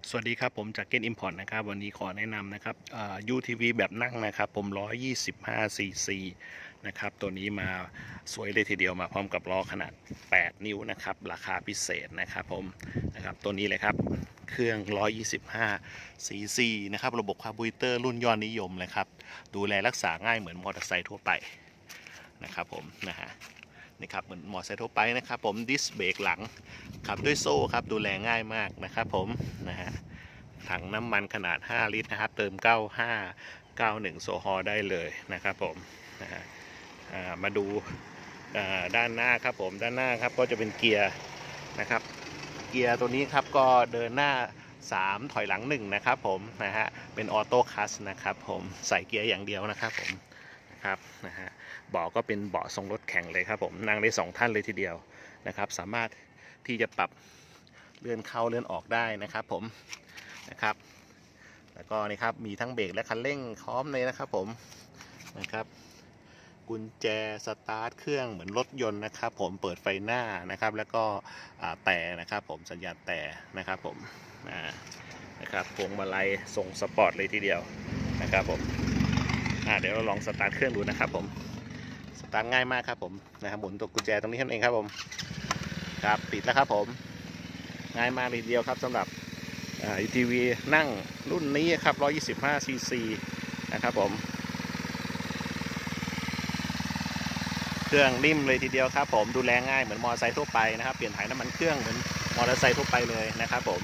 สวัสดีครับผมจากเกนอิมพอร์ตนะครับวันนี้ขอแนะนำนะครับUTV แบบนั่งนะครับผม125ซีซีนะครับตัวนี้มาสวยเลยทีเดียวมาพร้อมกับล้อขนาด8นิ้วนะครับราคาพิเศษนะครับผมนะครับตัวนี้เลยครับเครื่อง125ซีซีนะครับระบบคาร์บูเรเตอร์รุ่นยอดนิยมเลยครับดูแลรักษาง่ายเหมือนมอเตอร์ไซค์ทั่วไปนะครับผมนะฮะนี่ครับเหมือนมอเตอร์ไซค์ทั่วไปนะครับผมดิสเบรกหลังขับด้วยโซ่ครับดูแลง่ายมากนะครับผมนะฮะถังน้ำมันขนาด5ลิตรนะครับเติม9591โซฮอลได้เลยนะครับผมนะฮะมาดูด้านหน้าครับผมด้านหน้าครับก็จะเป็นเกียร์นะครับเกียร์ตัวนี้ครับก็เดินหน้า3ถอยหลัง1นะครับผมนะฮะเป็นออโต้คลัตช์นะครับผมใส่เกียร์อย่างเดียวนะครับผมนะครับนะฮะเบาะก็เป็นเบาะทรงรถแข่งเลยครับผมนั่งได้2ท่านเลยทีเดียวนะครับสามารถที่จะปรับเลื่อนเข้าเลื่อนออกได้นะครับผมนะครับแล้วก็นี่ครับมีทั้งเบรกและคันเร่งพร้อมเลยนะครับผมนะครับกุญแจสตาร์ทเครื่องเหมือนรถยนต์นะครับผมเปิดไฟหน้านะครับแล้วก็แต่นะครับผมสัญญาณแต่นะครับผมนะครับพวงมาลัยทรงสปอร์ตเลยทีเดียวนะครับผมเดี๋ยวเราลองสตาร์ทเครื่องดูนะครับผมสตาร์ทง่ายมากครับผมนะครับหมุนตัวกุญแจตรงนี้นั่นเองครับผมครับติดแล้วครับผมง่ายมากเลยทีเดียวครับสำหรับUTV นั่งรุ่นนี้ครับ125ซีซีนะครับผมเครื่องนิ่มเลยทีเดียวครับผมดูแลง่ายเหมือนมอเตอร์ไซค์ทั่วไปนะครับเปลี่ยนถ่ายน้ำมันเครื่องเหมือนมอเตอร์ไซค์ทั่วไปเลยนะครับผม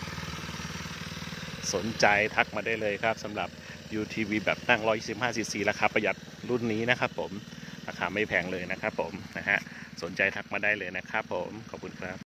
สนใจทักมาได้เลยครับสำหรับ UTV แบบนั่ง125ซีซีราคาประหยัดรุ่นนี้นะครับผมราคาไม่แพงเลยนะครับผมนะฮะสนใจทักมาได้เลยนะครับผมขอบคุณครับ